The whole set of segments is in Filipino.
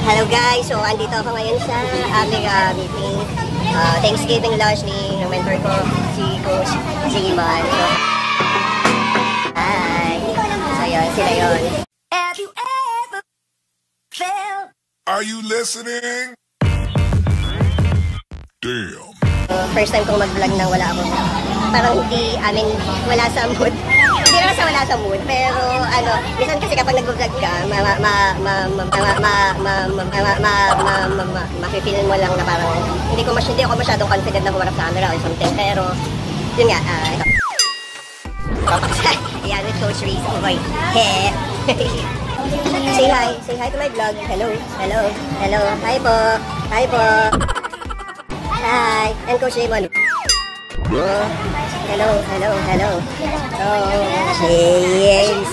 Hello guys, so andito ako ngayon sa aming meeting, Thanksgiving lunch ni mentor ko, si Coach Zeman. So, hi! So yun, sila yun. Have you ever felt? Are you listening? Damn. First time kong mag-vlog nang wala akong, parang hindi, wala sa mood. Hindi naman sa wala sa mood, pero minsan kasi kapag nag-vlog ka, ma-feel mo lang na parang hindi ako masyadong confident na humarap sa camera or something, pero yun nga, ito. Ayan, with Coach Reese, oh boy. Say hi to my vlog. Hello, hi po, hi, and Coach Raymond. Hello. Oh, yes.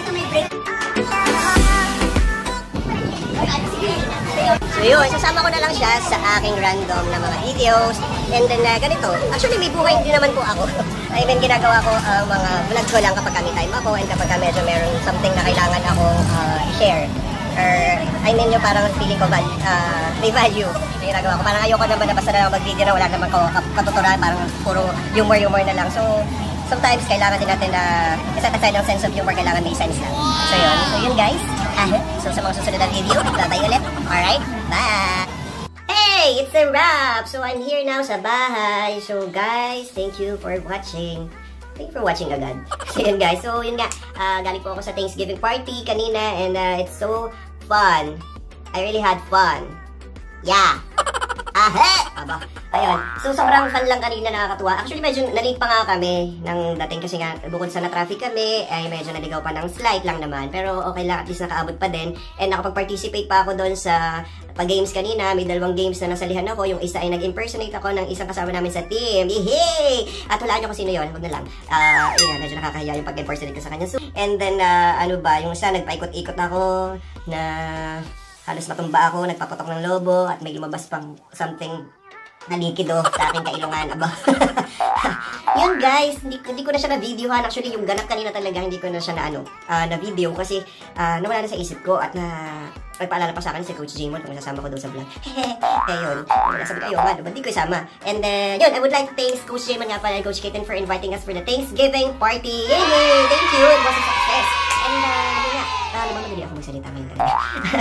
So yun, sasama ko na lang siya sa aking random na mga videos. And then ganito, actually may buhay din naman po ako. I mean, ginagawa ko mga vlog ko lang kapag kami time ako and kapag medyo meron something na kailangan akong i-share. Or, I mean, yung parang feeling ko may value na ginagawa ko. Parang ayoko naman na basta na mag-video na wala naman katuturan, parang puro humor na lang. So, sometimes kailangan din natin na set aside ng sense of humor, kailangan may sense lang. So yun guys. So sa mga susunod na video, bye ulit. Alright, bye! Hey, it's a wrap! So I'm here now sa bahay. So guys, thank you for watching. Thank you for watching agad. So yun guys, galing po ako sa Thanksgiving party kanina and it's so fun. I really had fun. Yeah! Aba, ayun. So, sobrang fun lang kanina, nakakatuwa. Actually, medyo nalate pa nga kami ng dating kasi nga, bukod sa na-traffic kami, ay medyo naligaw pa ng slight lang naman. Pero okay lang, at least nakaabot pa din. And nakapag-participate pa ako doon sa pag-games kanina. May 2 games na nasalihan ako. Yung isa ay nag-impersonate ako ng isang kasama namin sa team. Yehey! At hulaan nyo kung sino yun. Huwag na lang. Yun, medyo nakakahiya yung pag-impersonate ko sa kanya. So, and then, yung isa, nagpaikot-ikot ako na halos matumba ako, nagpapatok ng lobo at may lumabas pang something na likido sa aking kailungan. Aba. Yun guys, hindi ko na siya na-videohan. Actually, yung ganap kanina talaga, hindi ko na siya na-video kasi nawala na sa isip ko at nagpaalala pa sa akin si Coach Zeman kung sasama ko doon sa vlog. Yun. Sabi ko, ayun, hindi ko isama. And then, yun, I would like to thank Coach Zeman nga pala and Coach Kitten for inviting us for the Thanksgiving party. Yay! Thank you! It was a success. And, madali ako magsalita ngayon talaga.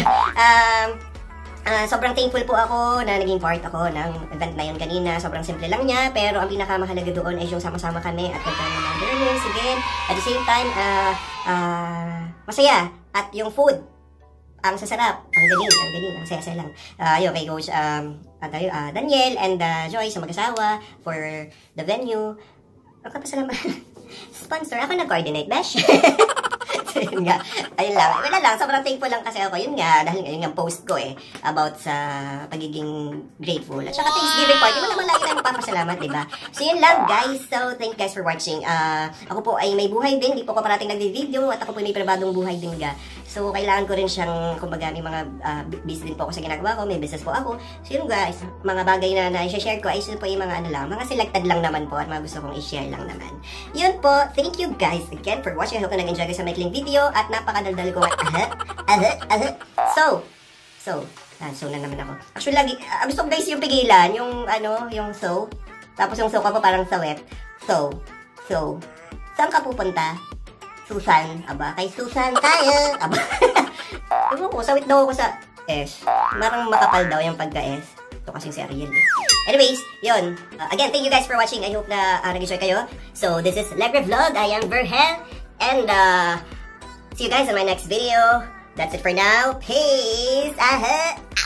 Sobrang thankful po ako na naging part ako ng event na yun kanina. Sobrang simple lang niya, pero ang pinakamahalaga doon ay yung sama-sama kami at nagkaroon ng learnings again. At the same time, masaya. At yung food, ang sasarap, ang galing, ang saya-saya lang. Yun, kay Coach Daniel and Joyce, ang mag-asawa, for the venue. Pagkapasalamat. Sponsor, ako nag-coordinate, Besh. So, yun nga. Ayun lang. Wala lang. Sobrang thankful lang kasi ako. Yun nga. Dahil yun yung post ko about sa pagiging grateful. At saka Thanksgiving party. Mo naman lagi na magpapasalamat, diba? So, yun lang, guys. So, thank you guys for watching. Ako po ay may buhay din. Hindi po ko parating nag-video. At ako po may pribadong buhay din ga. So, kailangan ko rin siyang, kumbaga, may mga busy din po ako sa ginagawa ko. May business po ako. So, yun guys. Mga bagay na i-share ko ay po yung mga mga selected lang naman po. At mga gusto kong i-share lang naman. Yun po. Thank you guys again for watching. I hope na nag-enjoy kayo sa maikling video at napakadaldal ko. So na naman ako. Actually, lagi, gusto ko guys yung pigilan, yung tapos yung so ka po parang sawet. So, saan ka pupunta? Susan, aba, kay Susan tayo, aba. Ewan ko, sawit daw ako sa S. Marang makapal daw yung pagka-S. Ito kasing si Ariel Anyways, yun. Again, thank you guys for watching. I hope na nag-enjoy kayo. So, this is Legre Vlog. I am Verhel. And, see you guys in my next video. That's it for now. Peace.